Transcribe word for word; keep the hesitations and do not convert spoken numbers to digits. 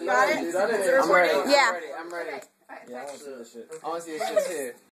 Got it? I'm ready. Yeah. I'm ready. I'm ready. Yeah, I want to see this shit. I want to see this shit too.